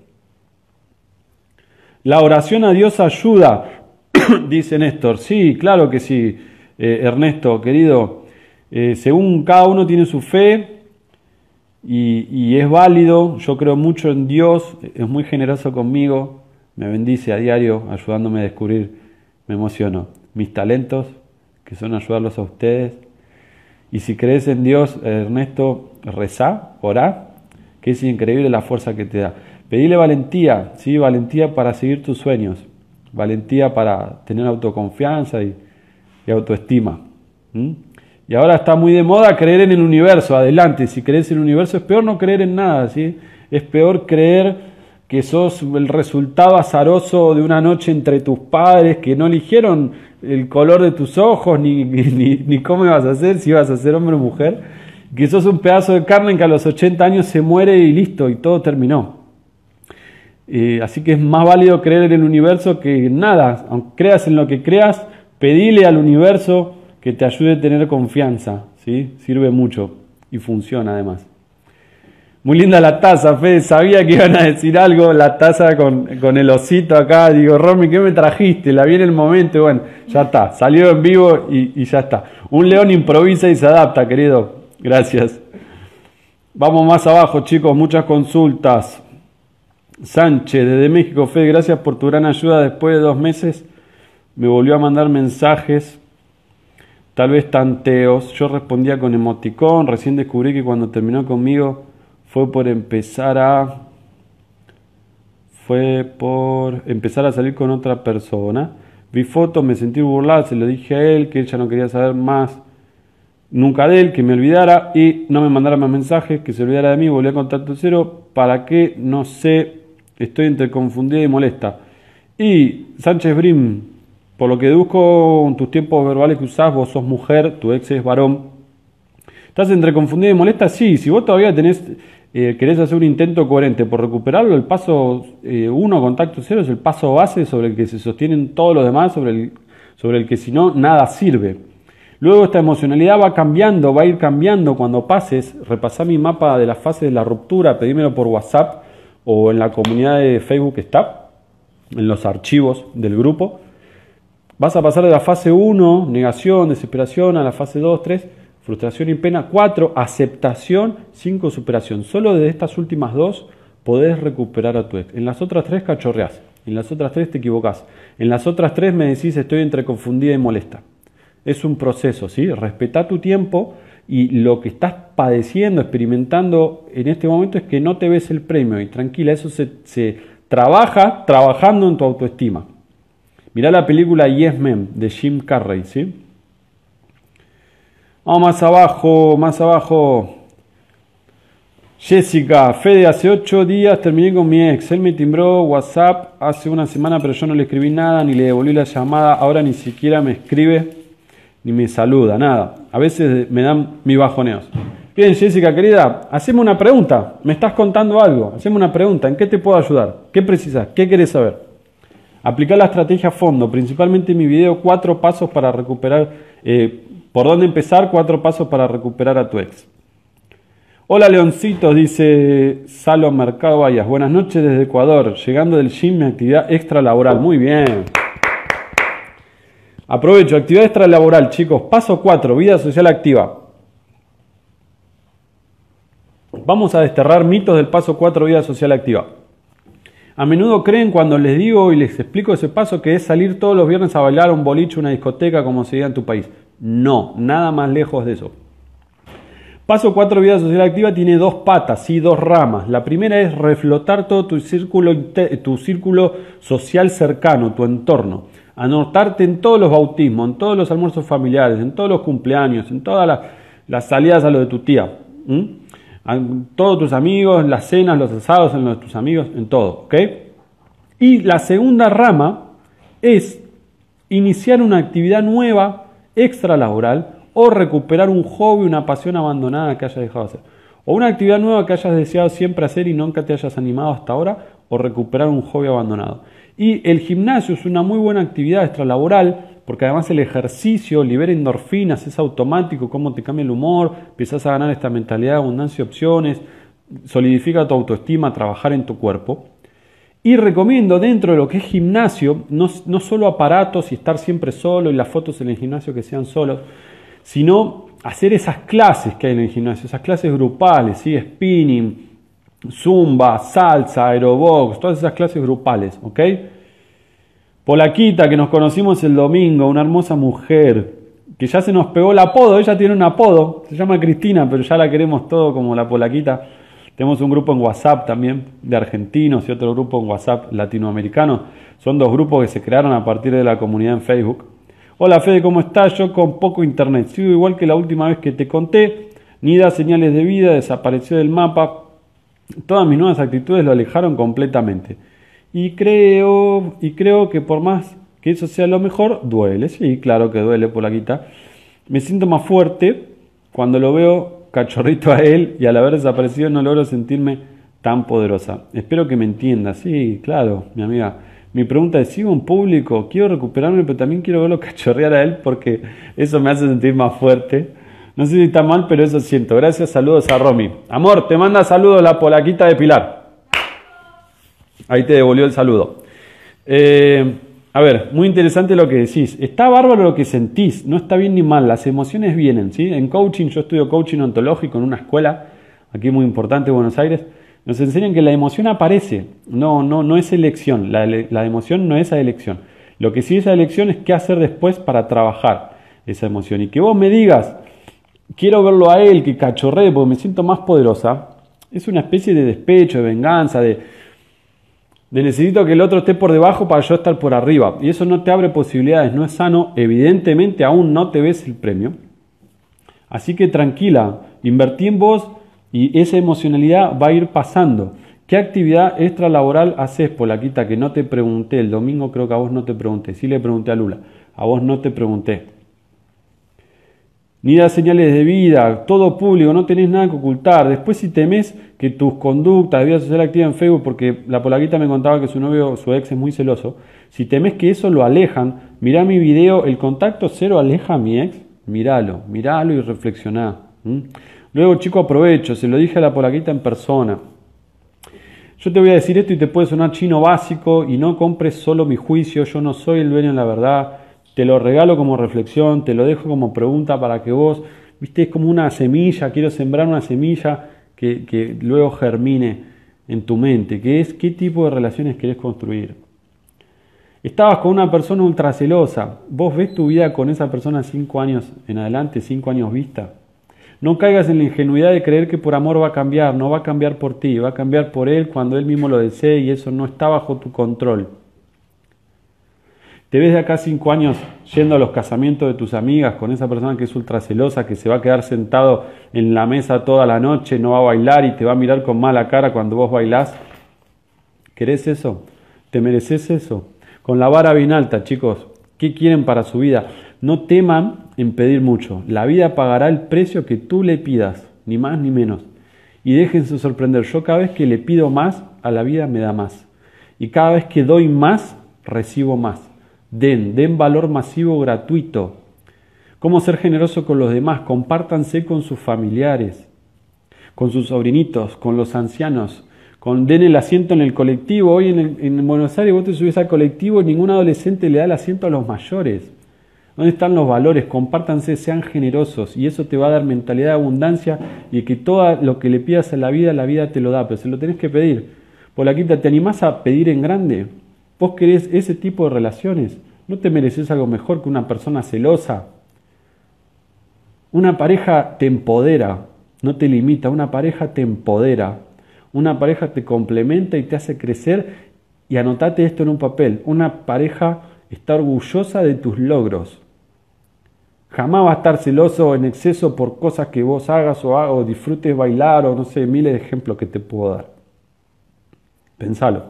A: La oración a Dios ayuda, dice Néstor. Sí, claro que sí, eh, Ernesto, querido. Eh, según cada uno tiene su fe y, y es válido. Yo creo mucho en Dios, es muy generoso conmigo, me bendice a diario ayudándome a descubrir, me emociono, mis talentos, que son ayudarlos a ustedes. Y si crees en Dios, Ernesto, rezá, orá, que es increíble la fuerza que te da. Pedile valentía, ¿sí? Valentía para seguir tus sueños, valentía para tener autoconfianza y, y autoestima. ¿Mm? Y ahora está muy de moda creer en el universo. Adelante, si crees en el universo es peor no creer en nada, ¿sí? Es peor creer que sos el resultado azaroso de una noche entre tus padres, que no eligieron el color de tus ojos, ni, ni, ni cómo ibas a hacer, si ibas a ser hombre o mujer, que sos un pedazo de carne que a los ochenta años se muere y listo, y todo terminó. Eh, así que es más válido creer en el universo que nada. Aunque creas en lo que creas, pedile al universo que te ayude a tener confianza, ¿sí? Sirve mucho y funciona además. Muy linda la taza, Fede, sabía que iban a decir algo, la taza con, con el osito acá. Digo, Romy, ¿qué me trajiste? La vi en el momento y bueno, ya está, salió en vivo y, y ya está. Un león improvisa y se adapta, querido. Gracias. Vamos más abajo, chicos, muchas consultas. Sánchez, desde México, Fede, gracias por tu gran ayuda. Después de dos meses me volvió a mandar mensajes, tal vez tanteos. Yo respondía con emoticón. Recién descubrí que cuando terminó conmigo fue por empezar a fue por empezar a salir con otra persona. Vi fotos, me sentí burlada, se lo dije a él, que ella no quería saber más nunca de él, que me olvidara y no me mandara más mensajes, que se olvidara de mí, volví a contacto cero. ¿Para qué? No sé, estoy entre confundida y molesta. Y Sánchez Brim, por lo que deduzco en tus tiempos verbales que usás, vos sos mujer, tu ex es varón. ¿Estás entre confundida y molesta? Sí, si vos todavía tenés, eh, querés hacer un intento coherente por recuperarlo, el paso eh, uno, contacto cero, es el paso base sobre el que se sostienen todos los demás, sobre el, sobre el que si no, nada sirve. Luego esta emocionalidad va cambiando, va a ir cambiando cuando pases. Repasá mi mapa de las fases de la ruptura, pedímelo por WhatsApp o en la comunidad de Facebook que está, en los archivos del grupo. Vas a pasar de la fase uno, negación, desesperación, a la fase dos, tres, frustración y pena, cuatro, aceptación, cinco, superación. Solo de estas últimas dos podés recuperar a tu ex. En las otras tres cachorreás, en las otras tres te equivocás. En las otras tres me decís estoy entre confundida y molesta. Es un proceso, ¿sí? Respetá tu tiempo y lo que estás padeciendo, experimentando en este momento es que no te ves el premio. Y tranquila, eso se, se trabaja trabajando en tu autoestima. Mirá la película Yes Man de Jim Carrey, ¿sí? Vamos más abajo, más abajo. Jessica, Fede, hace ocho días terminé con mi ex. Él me timbró WhatsApp hace una semana, pero yo no le escribí nada, ni le devolví la llamada. Ahora ni siquiera me escribe, ni me saluda, nada. A veces me dan mis bajoneos. Bien, Jessica, querida, haceme una pregunta. Me estás contando algo. Haceme una pregunta. ¿En qué te puedo ayudar? ¿Qué precisas? ¿Qué querés saber? Aplicar la estrategia a fondo. Principalmente en mi video, cuatro pasos para recuperar... Eh, ¿Por dónde empezar? Cuatro pasos para recuperar a tu ex. Hola, Leoncitos, dice Salo Mercado Vallas. Buenas noches desde Ecuador. Llegando del gym, mi actividad extralaboral. Muy bien. Aprovecho, actividad extralaboral, chicos. Paso cuatro, vida social activa. Vamos a desterrar mitos del paso cuatro, vida social activa. A menudo creen cuando les digo y les explico ese paso que es salir todos los viernes a bailar a un boliche, una discoteca, como se diga en tu país. No, nada más lejos de eso. Paso cuatro, vida social activa, tiene dos patas, ¿sí? Dos ramas. La primera es reflotar todo tu círculo, tu círculo social cercano, tu entorno. Anotarte en todos los bautismos, en todos los almuerzos familiares, en todos los cumpleaños, en todas las, las salidas a lo de tu tía. ¿Mm? A todos tus amigos, las cenas, los asados en los de tus amigos, en todo. ¿Ok? Y la segunda rama es iniciar una actividad nueva, extralaboral, o recuperar un hobby, una pasión abandonada que hayas dejado de hacer. O una actividad nueva que hayas deseado siempre hacer y nunca te hayas animado hasta ahora, o recuperar un hobby abandonado. Y el gimnasio es una muy buena actividad extralaboral, porque además el ejercicio libera endorfinas, es automático, cómo te cambia el humor, empiezas a ganar esta mentalidad de abundancia de opciones, solidifica tu autoestima, trabajar en tu cuerpo. Y recomiendo dentro de lo que es gimnasio, no, no solo aparatos y estar siempre solo y las fotos en el gimnasio que sean solos, sino hacer esas clases que hay en el gimnasio, esas clases grupales, ¿sí? Spinning, zumba, salsa, aerobox, todas esas clases grupales, ¿ok? Polaquita, que nos conocimos el domingo, una hermosa mujer, que ya se nos pegó el apodo, ella tiene un apodo, se llama Cristina, pero ya la queremos todo como la Polaquita. Tenemos un grupo en WhatsApp también de argentinos y otro grupo en WhatsApp latinoamericano. Son dos grupos que se crearon a partir de la comunidad en Facebook. Hola Fede, ¿cómo estás? Yo con poco internet. Sigo igual que la última vez que te conté. Ni da señales de vida, desapareció del mapa. Todas mis nuevas actitudes lo alejaron completamente. Y creo, y creo que por más que eso sea lo mejor, duele. Sí, claro que duele, Polaquita. Me siento más fuerte cuando lo veo cachorrito a él y al haber desaparecido no logro sentirme tan poderosa. Espero que me entiendas. Sí, claro, mi amiga. Mi pregunta es, ¿sigo en público? Quiero recuperarme, pero también quiero verlo cachorrear a él porque eso me hace sentir más fuerte. No sé si está mal, pero eso siento. Gracias, saludos a Romy. Amor, te manda saludos la Polaquita de Pilar. Ahí te devolvió el saludo. Eh, a ver, muy interesante lo que decís. Está bárbaro lo que sentís, no está bien ni mal, las emociones vienen, ¿sí? En coaching, yo estudio coaching ontológico en una escuela, aquí muy importante, Buenos Aires. Nos enseñan que la emoción aparece, no, no, no es elección, la, la emoción no es a elección. Lo que sí es a elección es qué hacer después para trabajar esa emoción. Y que vos me digas, quiero verlo a él, que cachorree porque me siento más poderosa, es una especie de despecho, de venganza, de, de necesito que el otro esté por debajo para yo estar por arriba. Y eso no te abre posibilidades, no es sano, evidentemente aún no te ves el premio. Así que tranquila, invertí en vos. Y esa emocionalidad va a ir pasando. ¿Qué actividad extralaboral haces, Polaquita? Que no te pregunté. El domingo creo que a vos no te pregunté. Sí le pregunté a Lula. A vos no te pregunté. Ni das señales de vida. Todo público. No tenés nada que ocultar. Después si temés que tus conductas de vida social activa en Facebook, porque la Polaquita me contaba que su novio, su ex es muy celoso. Si temés que eso lo alejan, mirá mi video. ¿El contacto cero aleja a mi ex? Míralo. Míralo y reflexioná. ¿Mm? Luego, chico, aprovecho, se lo dije a la Polaquita en persona. Yo te voy a decir esto y te puede sonar chino básico y no compres solo mi juicio, yo no soy el dueño de la verdad, te lo regalo como reflexión, te lo dejo como pregunta para que vos, viste, es como una semilla, quiero sembrar una semilla que, que luego germine en tu mente, que es qué tipo de relaciones querés construir. Estabas con una persona ultracelosa, vos ves tu vida con esa persona cinco años en adelante, cinco años vista. No caigas en la ingenuidad de creer que por amor va a cambiar, no va a cambiar por ti, va a cambiar por él cuando él mismo lo desee y eso no está bajo tu control. Te ves de acá cinco años yendo a los casamientos de tus amigas con esa persona que es ultracelosa, que se va a quedar sentado en la mesa toda la noche, no va a bailar y te va a mirar con mala cara cuando vos bailás. ¿Querés eso? ¿Te mereces eso? Con la vara bien alta, chicos. ¿Qué quieren para su vida? No teman en pedir mucho. La vida pagará el precio que tú le pidas, ni más ni menos. Y déjense sorprender. Yo cada vez que le pido más, a la vida me da más. Y cada vez que doy más, recibo más. Den, den valor masivo gratuito. ¿Cómo ser generoso con los demás? Compártanse con sus familiares, con sus sobrinitos, con los ancianos. Con, den el asiento en el colectivo. Hoy en, el, en Buenos Aires vos te subís al colectivo y ningún adolescente le da el asiento a los mayores. ¿Dónde están los valores? Compártanse, sean generosos y eso te va a dar mentalidad de abundancia y que todo lo que le pidas a la vida, la vida te lo da, pero se lo tenés que pedir. Polaquita, ¿te animás a pedir en grande? ¿Vos querés ese tipo de relaciones? ¿No te mereces algo mejor que una persona celosa? Una pareja te empodera, no te limita, una pareja te empodera. Una pareja te complementa y te hace crecer y anotate esto en un papel. Una pareja está orgullosa de tus logros. Jamás va a estar celoso en exceso por cosas que vos hagas o, hagas, o disfrutes bailar o no sé, miles de ejemplos que te puedo dar. Pensalo.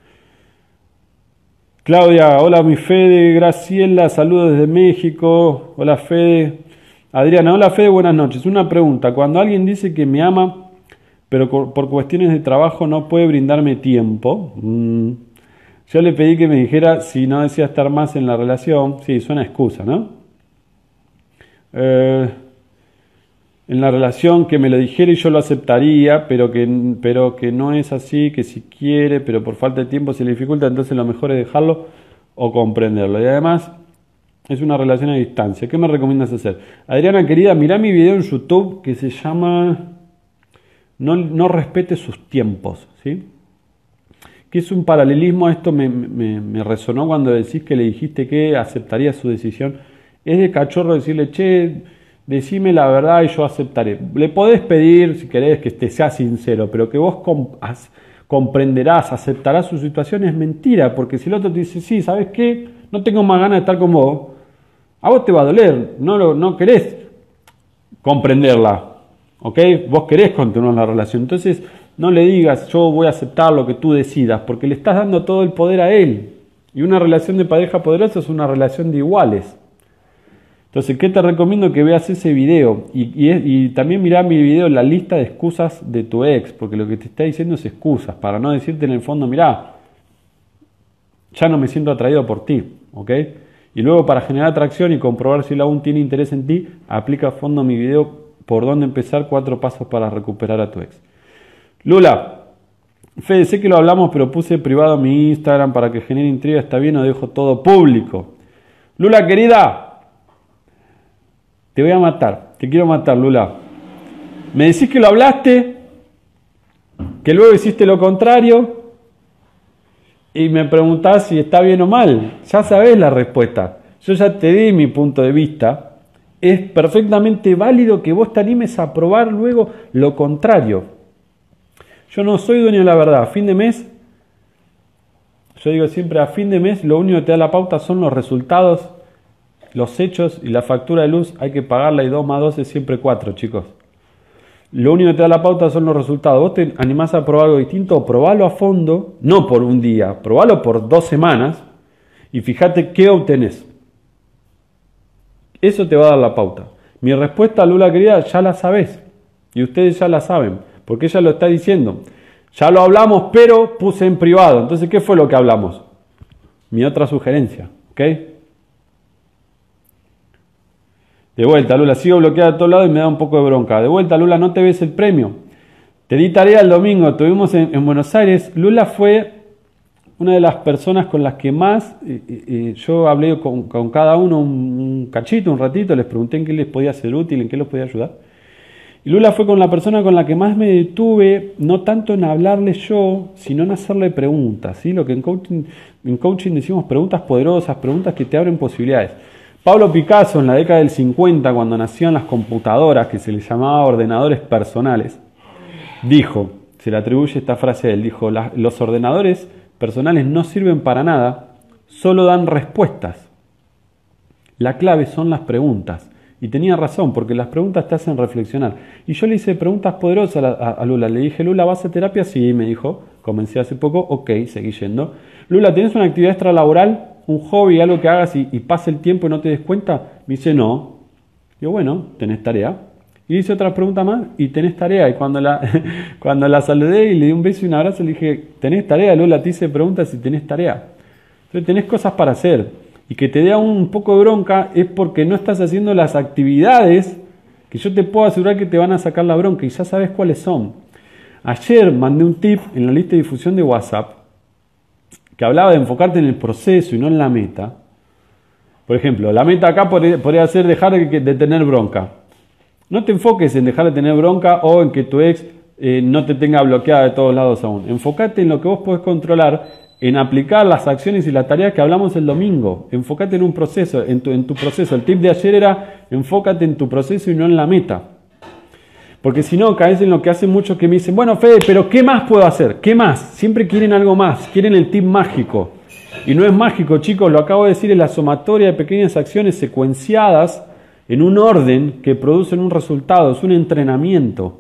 A: Claudia, hola mi Fede. Graciela, saludos desde México. Hola Fede. Adriana, hola Fede, buenas noches. Una pregunta. Cuando alguien dice que me ama, pero por cuestiones de trabajo no puede brindarme tiempo, mmm, yo le pedí que me dijera si no desea estar más en la relación. Sí, suena excusa, ¿no? Eh, en la relación que me lo dijera y yo lo aceptaría, pero que, pero que no es así, que si quiere, pero por falta de tiempo se le dificulta, entonces lo mejor es dejarlo o comprenderlo. Y además es una relación a distancia. ¿Qué me recomiendas hacer? Adriana querida, mirá mi video en YouTube que se llama No, no respete sus tiempos, ¿sí? Que es un paralelismo a esto, me, me, me resonó cuando decís que le dijiste que aceptaría su decisión. Es de cachorro decirle, che, decime la verdad y yo aceptaré. Le podés pedir, si querés, que te sea sincero, pero que vos comp comprenderás, aceptarás su situación, es mentira, porque si el otro te dice, sí, ¿sabes qué? No tengo más ganas de estar con vos, a vos te va a doler, no, lo, no querés comprenderla, ¿ok? Vos querés continuar la relación, entonces no le digas, yo voy a aceptar lo que tú decidas, porque le estás dando todo el poder a él. Y una relación de pareja poderosa es una relación de iguales. Entonces, ¿qué te recomiendo? Que veas ese video y, y, y también mirá mi video, la lista de excusas de tu ex, porque lo que te está diciendo es excusas, para no decirte en el fondo, mirá, ya no me siento atraído por ti, ¿ok? Y luego para generar atracción y comprobar si él aún tiene interés en ti, aplica a fondo mi video, por dónde empezar, cuatro pasos para recuperar a tu ex. Lula, Fede, sé que lo hablamos, pero puse privado mi Instagram para que genere intriga, ¿está bien o dejo todo público? Lula, querida, te voy a matar, te quiero matar, Lula. Me decís que lo hablaste, que luego hiciste lo contrario y me preguntás si está bien o mal. Ya sabés la respuesta. Yo ya te di mi punto de vista. Es perfectamente válido que vos te animes a probar luego lo contrario. Yo no soy dueño de la verdad. A fin de mes, yo digo siempre, a fin de mes lo único que te da la pauta son los resultados, los hechos y la factura de luz. Hay que pagarla y dos más dos es siempre cuatro, chicos. Lo único que te da la pauta son los resultados. Vos te animás a probar algo distinto, probalo a fondo, no por un día, probalo por dos semanas y fíjate qué obtenés. Eso te va a dar la pauta. Mi respuesta, Lula querida, ya la sabés y ustedes ya la saben, porque ella lo está diciendo. Ya lo hablamos, pero puse en privado. Entonces, ¿qué fue lo que hablamos? Mi otra sugerencia, ¿ok? De vuelta, Lula, sigo bloqueada a todos lados y me da un poco de bronca. De vuelta, Lula, no te ves el premio. Te di tarea el domingo, estuvimos en, en Buenos Aires. Lula fue una de las personas con las que más, eh, eh, yo hablé con, con cada uno un, un cachito, un ratito, les pregunté en qué les podía ser útil, en qué los podía ayudar. Y Lula fue con la persona con la que más me detuve, no tanto en hablarle yo, sino en hacerle preguntas, ¿sí? Lo que en coaching, en coaching decimos preguntas poderosas, preguntas que te abren posibilidades. Pablo Picasso, en la década del cincuenta, cuando nacían las computadoras, que se les llamaba ordenadores personales, dijo, se le atribuye esta frase a él, dijo, los ordenadores personales no sirven para nada, solo dan respuestas. La clave son las preguntas. Y tenía razón, porque las preguntas te hacen reflexionar. Y yo le hice preguntas poderosas a, a, a Lula. Le dije, Lula, ¿vas a terapia? Sí, me dijo. Comencé hace poco. Ok, seguí yendo. Lula, ¿tienes una actividad extralaboral? ¿Un hobby, algo que hagas y, y pase el tiempo y no te des cuenta? Me dice, no. Digo, bueno, tenés tarea. Y hice otra pregunta más y tenés tarea. Y cuando la, cuando la saludé y le di un beso y un abrazo, le dije, tenés tarea, Lula, te hice preguntas y tenés tarea. Entonces tenés cosas para hacer. Y que te dé un poco de bronca es porque no estás haciendo las actividades que yo te puedo asegurar que te van a sacar la bronca y ya sabes cuáles son. Ayer mandé un tip en la lista de difusión de WhatsApp que hablaba de enfocarte en el proceso y no en la meta. Por ejemplo, la meta acá podría ser dejar de tener bronca. No te enfoques en dejar de tener bronca o en que tu ex eh, no te tenga bloqueada de todos lados aún. Enfócate en lo que vos podés controlar, en aplicar las acciones y las tareas que hablamos el domingo. Enfócate en un proceso, en tu, en tu proceso. El tip de ayer era, enfócate en tu proceso y no en la meta. Porque si no, caes en lo que hacen muchos que me dicen, bueno, Fede, pero ¿qué más puedo hacer? ¿Qué más? Siempre quieren algo más, quieren el tip mágico. Y no es mágico, chicos, lo acabo de decir, es la sumatoria de pequeñas acciones secuenciadas en un orden que producen un resultado, es un entrenamiento.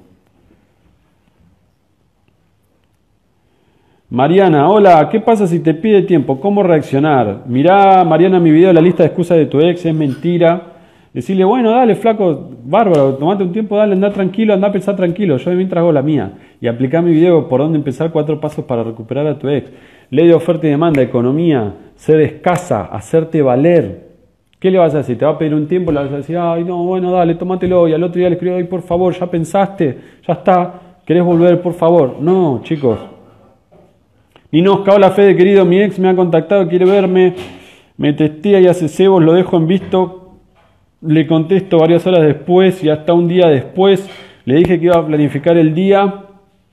A: Mariana, hola, ¿qué pasa si te pide tiempo? ¿Cómo reaccionar? Mirá, Mariana, mi video de la lista de excusas de tu ex, es mentira. Decirle, bueno, dale, flaco, bárbaro, tomate un tiempo, dale, anda tranquilo, anda a pensar tranquilo, yo mientras hago la mía. Y aplica mi video por dónde empezar cuatro pasos para recuperar a tu ex. Ley de oferta y demanda, economía, ser escasa, hacerte valer. ¿Qué le vas a decir? ¿Te va a pedir un tiempo? Le vas a decir, ay, no, bueno, dale, tómatelo. Y al otro día le escribo, ay, por favor, ya pensaste, ya está, ¿querés volver, por favor? No, chicos. Ninosca, hola Fede, querido, mi ex me ha contactado, quiere verme, me testea y hace cebos, lo dejo en visto, le contesto varias horas después y hasta un día después, le dije que iba a planificar el día,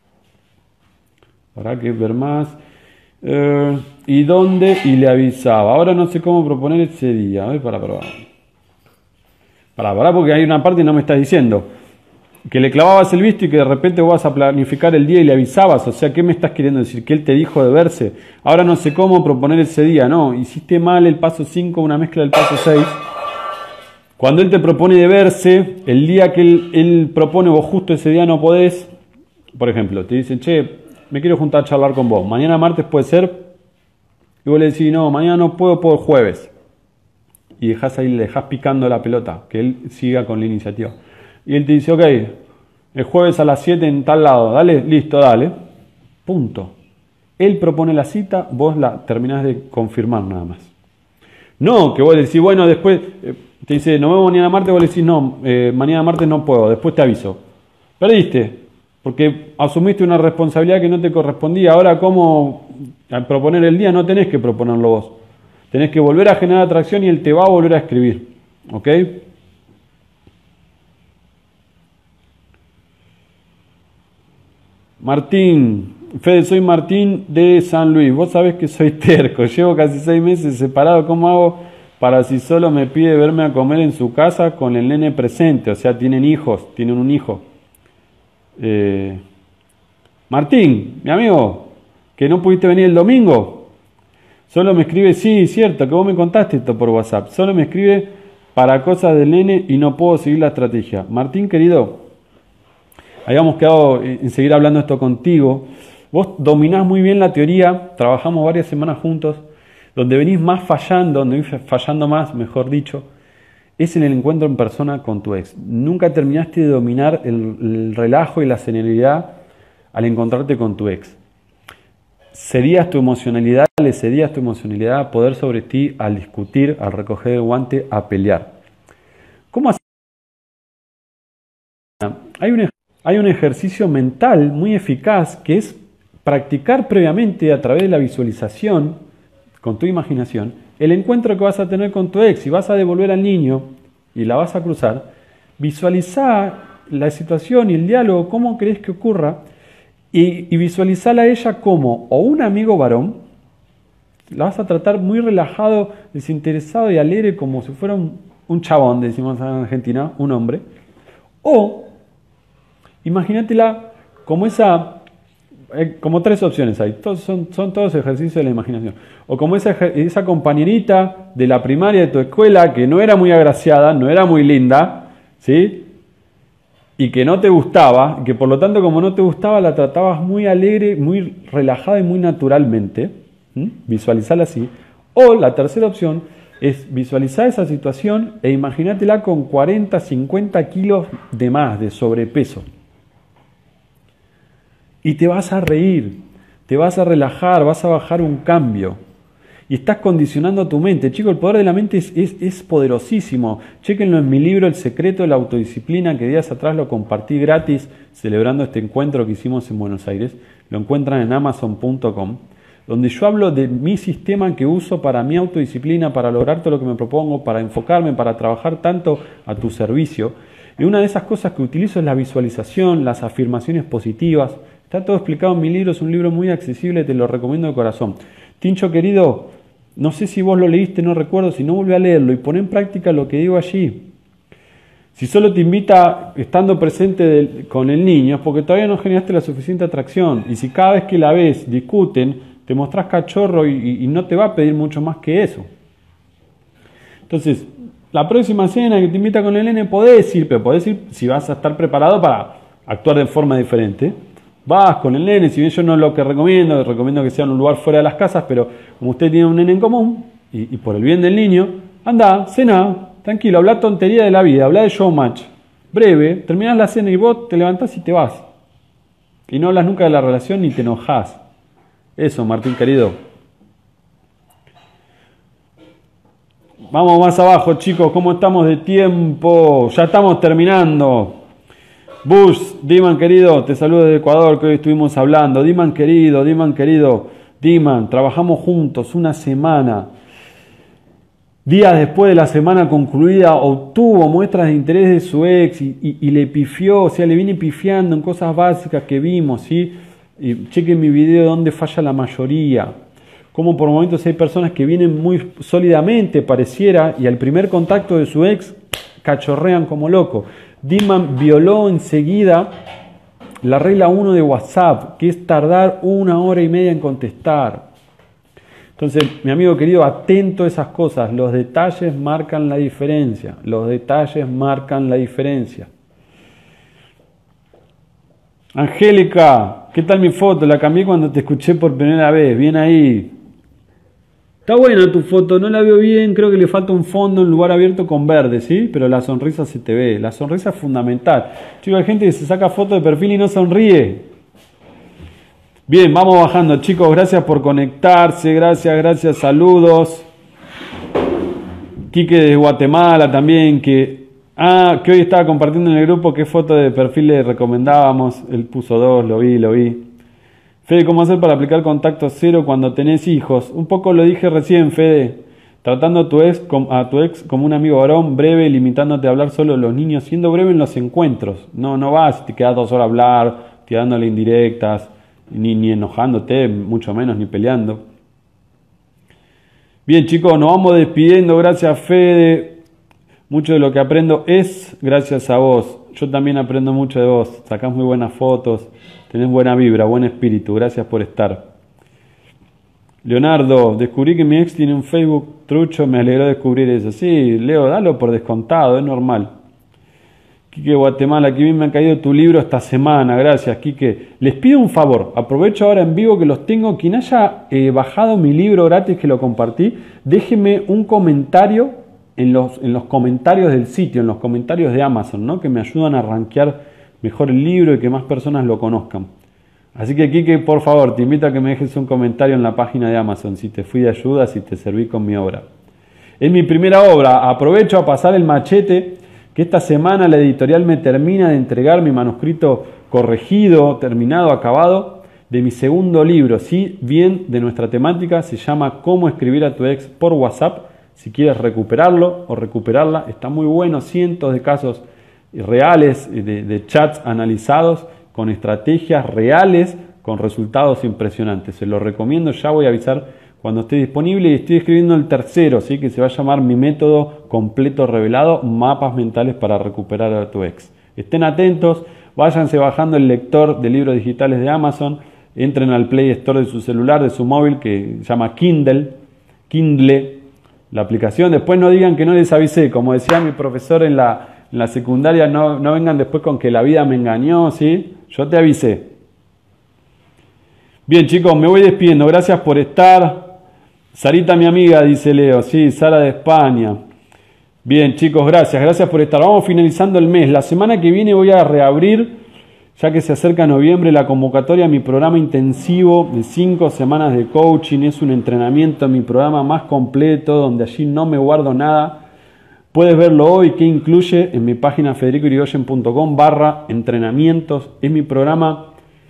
A: para que ver más, eh, y dónde, y le avisaba, ahora no sé cómo proponer ese día, a ver, para, para, para, para, porque hay una parte y no me estás diciendo, que le clavabas el visto y que de repente vos vas a planificar el día y le avisabas, o sea, ¿qué me estás queriendo decir? Que él te dijo de verse, ahora no sé cómo proponer ese día, no, hiciste mal el paso cinco, una mezcla del paso seis, cuando él te propone de verse, el día que él, él propone vos justo ese día no podés, por ejemplo, te dicen, che, me quiero juntar a charlar con vos, mañana martes puede ser, y vos le decís, no, mañana no puedo, puedo el jueves, y dejás ahí, le dejás picando la pelota, que él siga con la iniciativa. Y él te dice, ok, el jueves a las siete en tal lado, dale, listo, dale. Punto. Él propone la cita, vos la terminás de confirmar nada más. No, que vos le decís, bueno, después, eh, te dice, nos vemos mañana martes, vos le decís, no, eh, mañana martes no puedo, después te aviso. Perdiste, porque asumiste una responsabilidad que no te correspondía. Ahora, ¿cómo al proponer el día? No tenés que proponerlo vos. Tenés que volver a generar atracción y él te va a volver a escribir. ¿Ok? Martín, Fede, soy Martín de San Luis. Vos sabés que soy terco, llevo casi seis meses separado. ¿Cómo hago para si solo me pide verme a comer en su casa con el nene presente? O sea, tienen hijos, tienen un hijo. Eh, Martín, mi amigo, que no pudiste venir el domingo. Solo me escribe, sí, cierto, que vos me contaste esto por WhatsApp. Solo me escribe para cosas del nene y no puedo seguir la estrategia. Martín, querido, habíamos quedado en seguir hablando esto contigo. Vos dominás muy bien la teoría, trabajamos varias semanas juntos. Donde venís más fallando, donde venís fallando más, mejor dicho, es en el encuentro en persona con tu ex. Nunca terminaste de dominar el, el relajo y la serenidad al encontrarte con tu ex. Cedías tu emocionalidad, le cedías tu emocionalidad a poder sobre ti al discutir, al recoger el guante, a pelear. ¿Cómo hacer? Hay un Hay un ejercicio mental muy eficaz que es practicar previamente a través de la visualización, con tu imaginación, el encuentro que vas a tener con tu ex. Si vas a devolver al niño y la vas a cruzar, visualiza la situación y el diálogo, cómo crees que ocurra, y, y visualizala a ella como o un amigo varón, la vas a tratar muy relajado, desinteresado y alegre, como si fuera un, un chabón, decimos en Argentina, un hombre, o imagínatela como esa, eh, como tres opciones hay, todos, son, son todos ejercicios de la imaginación. O como esa, esa compañerita de la primaria de tu escuela que no era muy agraciada, no era muy linda, ¿sí? Y que no te gustaba, que por lo tanto como no te gustaba la tratabas muy alegre, muy relajada y muy naturalmente. ¿Mm? Visualizarla así. O la tercera opción es visualizar esa situación e imagínatela con cuarenta, cincuenta kilos de más, de sobrepeso. Y te vas a reír, te vas a relajar, vas a bajar un cambio. Y estás condicionando a tu mente. Chicos, el poder de la mente es, es, es poderosísimo. Chéquenlo en mi libro El secreto de la autodisciplina, que días atrás lo compartí gratis, celebrando este encuentro que hicimos en Buenos Aires. Lo encuentran en amazon punto com, donde yo hablo de mi sistema que uso para mi autodisciplina, para lograr todo lo que me propongo, para enfocarme, para trabajar tanto a tu servicio. Y una de esas cosas que utilizo es la visualización, las afirmaciones positivas. Está todo explicado en mi libro, es un libro muy accesible, te lo recomiendo de corazón. Tincho querido, no sé si vos lo leíste, no recuerdo, si no, vuelve a leerlo y pon en práctica lo que digo allí. Si solo te invita estando presente del, con el niño, es porque todavía no generaste la suficiente atracción. Y si cada vez que la ves discuten, te mostrás cachorro y, y no te va a pedir mucho más que eso. Entonces, la próxima cena que te invita con el nene, podés ir, pero podés ir si vas a estar preparado para actuar de forma diferente. Vas con el nene, si bien yo no lo que recomiendo, recomiendo que sea en un lugar fuera de las casas, pero como usted tiene un nene en común, y, y por el bien del niño, anda, cena, tranquilo, habla tontería de la vida, habla de showmatch, breve, terminás la cena y vos te levantás y te vas. Y no hablas nunca de la relación ni te enojás. Eso, Martín querido. Vamos más abajo, chicos, ¿cómo estamos de tiempo? Ya estamos terminando. Bush, Diman querido, te saludo desde Ecuador, que hoy estuvimos hablando. Diman querido, Diman querido, Diman, trabajamos juntos una semana. Días después de la semana concluida, obtuvo muestras de interés de su ex y, y, y le pifió, o sea, le viene pifiando en cosas básicas que vimos, ¿sí? Y chequen mi video donde falla la mayoría. Como por momentos hay personas que vienen muy sólidamente, pareciera, y al primer contacto de su ex, cachorrean como loco. Diman violó enseguida la regla uno de WhatsApp, que es tardar una hora y media en contestar. Entonces, mi amigo querido, atento a esas cosas. Los detalles marcan la diferencia. Los detalles marcan la diferencia. Angélica, ¿qué tal mi foto? La cambié cuando te escuché por primera vez. Bien ahí. Está buena tu foto, no la veo bien, creo que le falta un fondo en lugar abierto con verde, ¿sí? Pero la sonrisa se te ve, la sonrisa es fundamental. Chicos, hay gente que se saca foto de perfil y no sonríe. Bien, vamos bajando, chicos, gracias por conectarse, gracias, gracias, saludos. Quique de Guatemala también, que, ah, que hoy estaba compartiendo en el grupo qué foto de perfil le recomendábamos, él puso dos, lo vi, lo vi. Fede, ¿cómo hacer para aplicar contacto cero cuando tenés hijos? Un poco lo dije recién, Fede. Tratando a tu ex, a tu ex como un amigo varón, breve, limitándote a hablar solo de los niños, siendo breve en los encuentros. No, no vas y te quedas dos horas a hablar, tirándole indirectas, ni, ni enojándote, mucho menos, ni peleando. Bien, chicos, nos vamos despidiendo. Gracias, Fede. Mucho de lo que aprendo es gracias a vos. Yo también aprendo mucho de vos. Sacás muy buenas fotos. Tenés buena vibra, buen espíritu. Gracias por estar. Leonardo, descubrí que mi ex tiene un Facebook trucho. Me alegró descubrir eso. Sí, Leo, dalo por descontado, es normal. Quique Guatemala, que bien me ha caído tu libro esta semana. Gracias, Quique. Les pido un favor. Aprovecho ahora en vivo que los tengo. Quien haya eh, bajado mi libro gratis que lo compartí, déjeme un comentario en los, en los comentarios del sitio, en los comentarios de Amazon, ¿no? Que me ayudan a rankear mejor el libro y que más personas lo conozcan. Así que, Quique, por favor, te invito a que me dejes un comentario en la página de Amazon, si te fui de ayuda, si te serví con mi obra. Es mi primera obra, aprovecho a pasar el machete, que esta semana la editorial me termina de entregar mi manuscrito corregido, terminado, acabado, de mi segundo libro, sí, bien de nuestra temática, se llama Cómo escribir a tu ex por WhatsApp. Si quieres recuperarlo o recuperarla, está muy bueno, cientos de casos reales de, de chats analizados con estrategias reales, con resultados impresionantes. Se lo recomiendo, ya voy a avisar cuando esté disponible y estoy escribiendo el tercero, ¿sí? Que se va a llamar Mi método completo revelado, mapas mentales para recuperar a tu ex. Estén atentos, váyanse bajando el lector de libros digitales de Amazon, entren al Play Store de su celular, de su móvil, que se llama Kindle, Kindle, la aplicación. Después no digan que no les avisé, como decía mi profesor en la En la secundaria, no, no vengan después con que la vida me engañó, ¿sí? Yo te avisé. Bien, chicos, me voy despidiendo. Gracias por estar. Sarita, mi amiga, dice Leo. Sí, Sara de España. Bien, chicos, gracias. Gracias por estar. Vamos finalizando el mes. La semana que viene voy a reabrir, ya que se acerca noviembre, la convocatoria a mi programa intensivo de cinco semanas de coaching. Es un entrenamiento, mi programa más completo, donde allí no me guardo nada. Puedes verlo hoy, que incluye en mi página federicorigoyen.com barra entrenamientos. Es mi programa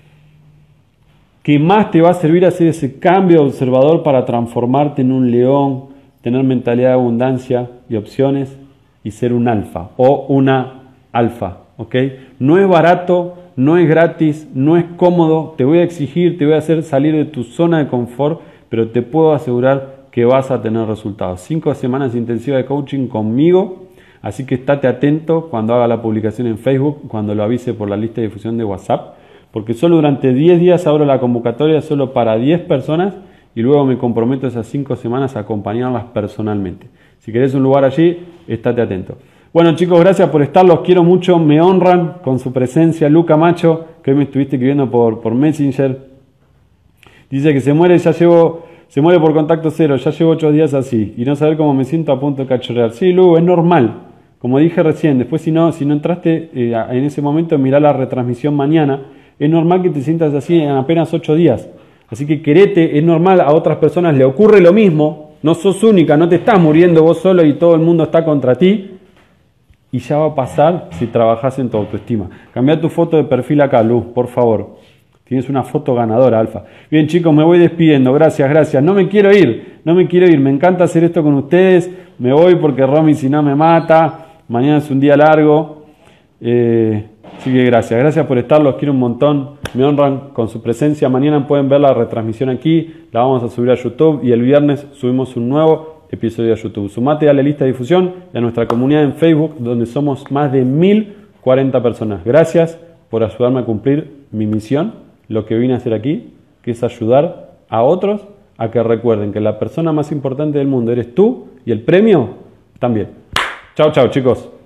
A: que más te va a servir a hacer ese cambio de observador para transformarte en un león, tener mentalidad de abundancia y opciones y ser un alfa o una alfa, ¿ok? No es barato, no es gratis, no es cómodo, te voy a exigir, te voy a hacer salir de tu zona de confort, pero te puedo asegurar que vas a tener resultados. Cinco semanas intensivas de coaching conmigo, así que estate atento cuando haga la publicación en Facebook, cuando lo avise por la lista de difusión de WhatsApp, porque solo durante diez días abro la convocatoria solo para diez personas y luego me comprometo esas cinco semanas a acompañarlas personalmente. Si querés un lugar allí, estate atento. Bueno chicos, gracias por estar, los quiero mucho, me honran con su presencia. Luca Macho, que hoy me estuviste escribiendo por, por Messenger, dice que se muere, ya llevo, se muere por contacto cero, ya llevo ocho días así, y no saber cómo me siento a punto de cachorrear. Sí, Lu, es normal, como dije recién, después si no, si no entraste eh, en ese momento, mirá la retransmisión mañana, es normal que te sientas así en apenas ocho días. Así que querete, es normal, a otras personas le ocurre lo mismo, no sos única, no te estás muriendo vos solo y todo el mundo está contra ti, y ya va a pasar si trabajás en tu autoestima. Cambia tu foto de perfil acá, Luz, por favor. Tienes una foto ganadora, Alfa. Bien chicos, me voy despidiendo, gracias, gracias. No me quiero ir, no me quiero ir, me encanta hacer esto con ustedes, me voy porque Romy si no me mata, mañana es un día largo. Eh, así que gracias, gracias por estar, los quiero un montón, me honran con su presencia. Mañana pueden ver la retransmisión aquí, la vamos a subir a YouTube y el viernes subimos un nuevo episodio a YouTube. Sumate a la lista de difusión y a nuestra comunidad en Facebook, donde somos más de mil cuarenta personas. Gracias por ayudarme a cumplir mi misión, lo que vine a hacer aquí, que es ayudar a otros a que recuerden que la persona más importante del mundo eres tú y el premio también. Chao, chao chicos.